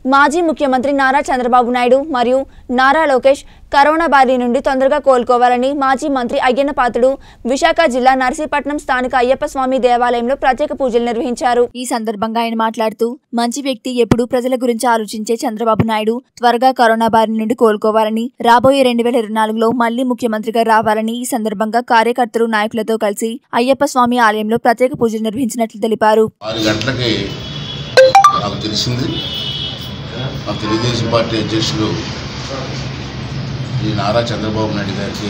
మాజీ ముఖ్యమంత్రి నారా చంద్రబాబు నాయుడు మరియు నారా లోకేష్ కరోనా బారి నుండి తొందరగా కోలుకోవాలని మాజీ మంత్రి అయ్యన్న పాత్రుడు విశాఖ జిల్లా నర్సీపట్నం స్థానిక అయ్యప్ప స్వామి దేవాలయంలో ప్రత్యేక పూజలు నిర్వహించారు। ఈ సందర్భంగా ఆయన మాట్లాడుతూ మంచి వ్యక్తి ఎప్పుడూ ప్రజల గురించి ఆలోచించే చంద్రబాబు నాయుడు త్వరగా కరోనా బారి నుండి కోలుకోవాలని రాబోయే 2024లో మళ్లీ ముఖ్యమంత్రిగా రావాలని ఈ సందర్భంగా కార్యకర్తలు నాయకులతో కలిసి అయ్యప్ప స్వామి ఆలయంలో ప్రత్యేక పూజలు నిర్వహించినట్లు తెలిపారు। 6 గంటలకి నాకు తెలిసింది మా తెలుగుదేశం పార్టీ అధ్యక్షులు ఈ నారా చంద్రబాబు నాయుడు గారికి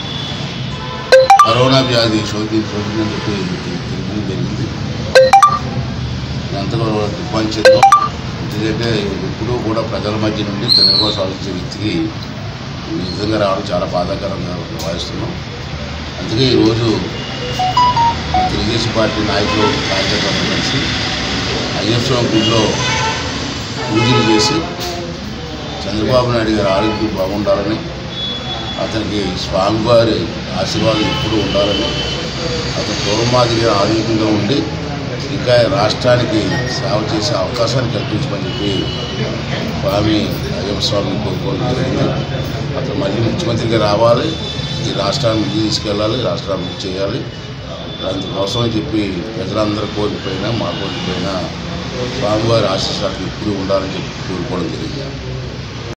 కరోనా వ్యాధి సోకిందని చెప్పి తెలియడం జరిగింది। ఎంతగా దుఃఖించిందో ఎందుకంటే ఎప్పుడూ కూడా ప్రజల మధ్య నుండి ప్రజల కోసం ఆలోచించే వ్యక్తికి ఈ విధంగా రావడం చాలా బాధాకరంగా భావిస్తున్నాం। అందుకే ఈరోజు తెలుగుదేశం పార్టీ నాయకులు కార్యకర్తలు కలిసి అయ్యప్ప స్వామి గుడిలో పూజలు చేసి చంద్రబాబు నాయుడు గారి ఆరోగ్యం బాగుండాలని అతనికి స్వామివారి ఆశీర్వాదం ఎప్పుడూ ఉండాలని అతను పూర్వమాదిగా ఆరోగ్యంగా ఉండి ఇంకా రాష్ట్రానికి సేవ చేసే అవకాశాన్ని కల్పించమని చెప్పి స్వామి అయ్యప్ప స్వామిని కోరుకోవడం జరిగింది। అతను మళ్ళీ ముఖ్యమంత్రిగా రావాలి, ఈ రాష్ట్రాన్ని ముందుకు తీసుకెళ్ళాలి, రాష్ట్రాన్ని ముందు చేయాలి। అందుకోసం చెప్పి ప్రజలందరూ కోరికపోయినా మా కోరికపోయినా స్వామివారి ఆశీస్సులు ఎప్పుడూ ఉండాలని చెప్పి కోరుకోవడం జరిగింది।